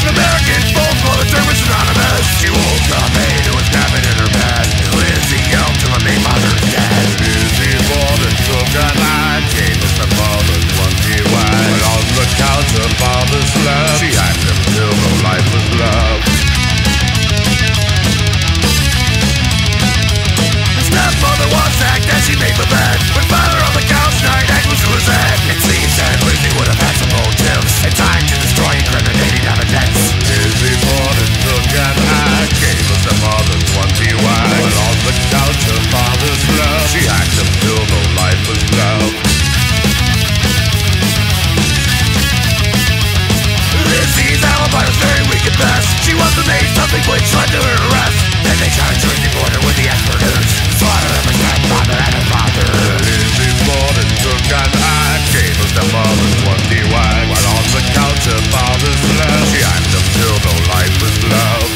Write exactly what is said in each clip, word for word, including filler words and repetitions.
American folk, while the term was synonymous. She woke the maid who was napping in her bed. Lizzie yelled till her maid mother's dead. Lizzie bought and took a knife, gave us the father's one T Y. But on the couch her father slept. She hacked him till no life was left. The stepmother was hacked as she made the bed. When father on the couch night hacked was to his head. It seems that Lizzie would have had some motives and time to destroy incriminating evidence. Lizzie bought and took an axe, gave us the father's one T Y. But on the couch her father slept. She hacked him till no life was left. Lizzie's alibi was very weak at best. She was the maid, something which led to her arrest. Then they charged Lizzie Porter with the expert news. Slaughter of her stepfather and her father. Lizzie bought and took an axe, gave us the father's one T Y. While on the couch her father slept. She hacked him till no life was left.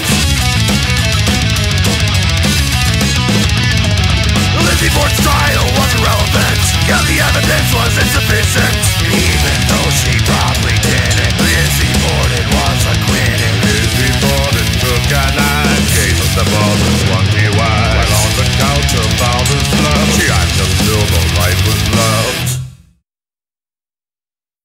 Lizzie Port's trial was irrelevant, yeah, the evidence was insufficient. Even though she probably did it, Lizzie Borden was acquitted. Lizzie Borden took an axe, gave us the father's one T Y. While on the couch her father